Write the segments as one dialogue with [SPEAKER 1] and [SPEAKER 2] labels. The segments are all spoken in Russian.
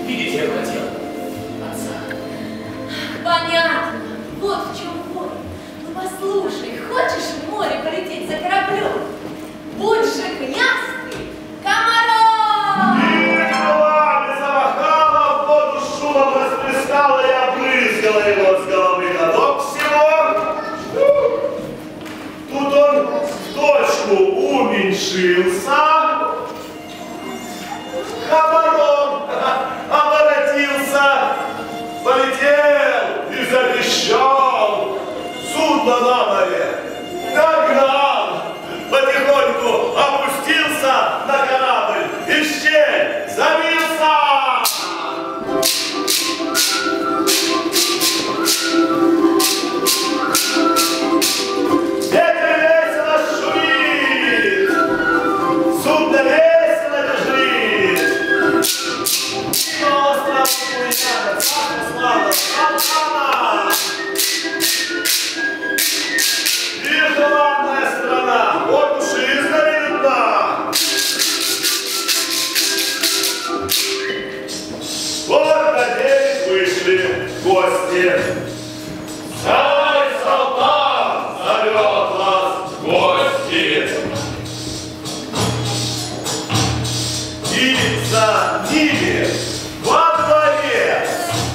[SPEAKER 1] Видеть я хотел отца.
[SPEAKER 2] Понятно. Вот в чем бой. Ну послушай, хочешь в море полететь за кораблем? Будь же князь ты, Комаров!
[SPEAKER 3] Крылами замахала, в воду шумом расплескала и обрызгала его с головы до ног всего. Тут он в точку уменьшился, комаром оборотился, полетел и затрещал. Судно на море догнал, потихоньку опустился на корабль и щель забился. Ветер весело шумит, судно весело бежит. И остров Куличана, слава, слава, и желанная страна, вот уж и видна. Вот на день вышли гости. Царь Салтан зовет вас в гости. И за ними во дворе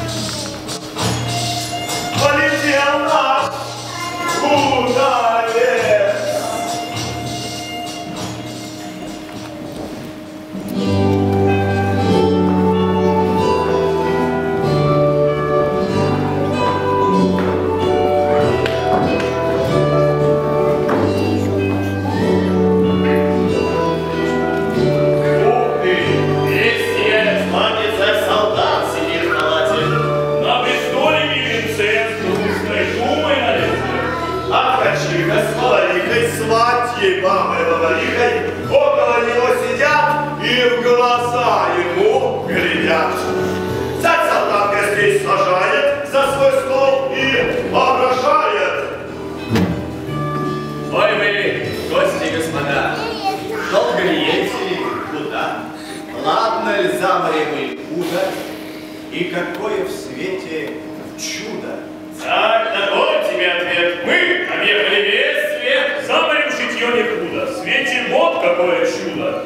[SPEAKER 3] полетел наш удалец. Сватьей, мамой, говорихой, около него сидят и в глаза ему глядят. Царь Салтан гостей сажает за свой стол и обращает.
[SPEAKER 1] Ой вы, гости, господа, долго ли едете или куда? Ладно ли за морем или худо? И какое в свете чудо?
[SPEAKER 3] Так, такой тебе ответ. Мы объехали весь свет. За морем житье не худо. В свете вот какое чудо.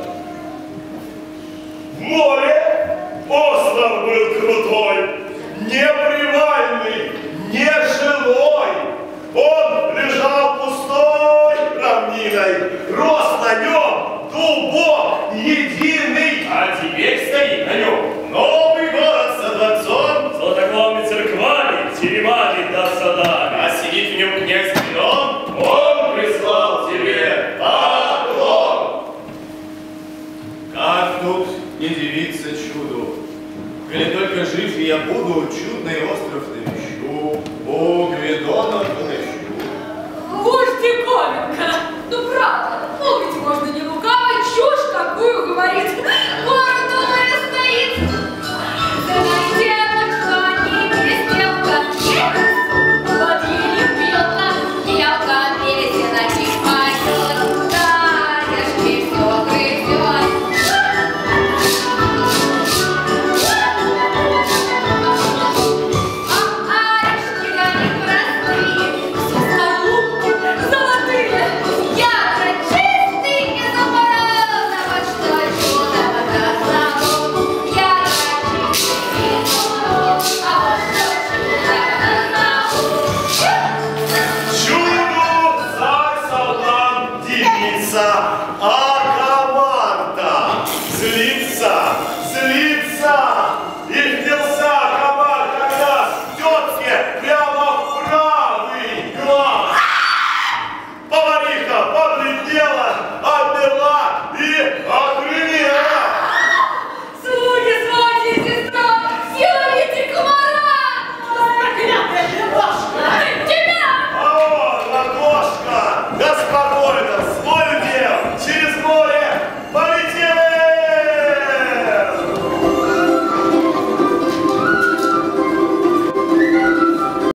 [SPEAKER 3] В море остров был крутой, непривальный, нежилой. Он лежал пустой равниной, рос на нем дубок единый. А теперь стоит на нем новый город со дворцом, золотоглавными церквами, теремами да садами. А сидит в нем князь Финон, он прислал тебе поклон.
[SPEAKER 1] Как тут не дивиться чуду? Коли только жив я буду, чудный остров навещу, у Гвидона подыщу.
[SPEAKER 2] Вождь диковинка! Ну правда, ну ведь можно не лукавый, чушь такую говорит. Город у моря стоит. Да на девочка не перестрелка. Вот еле пьется, мелко пересена пойдет. Дарежки все грызет. А орешки горят простые, все скорлупки золотые, ядра чистые и замороза. Вот что чудо показало. Ядра чистые и замороза. А вот что чудо показало.
[SPEAKER 3] Чуду царь Салтан дивится, а комар-то злится, злится. И впился комар когда тетке прямо в правый глаз. Повариха побледнела,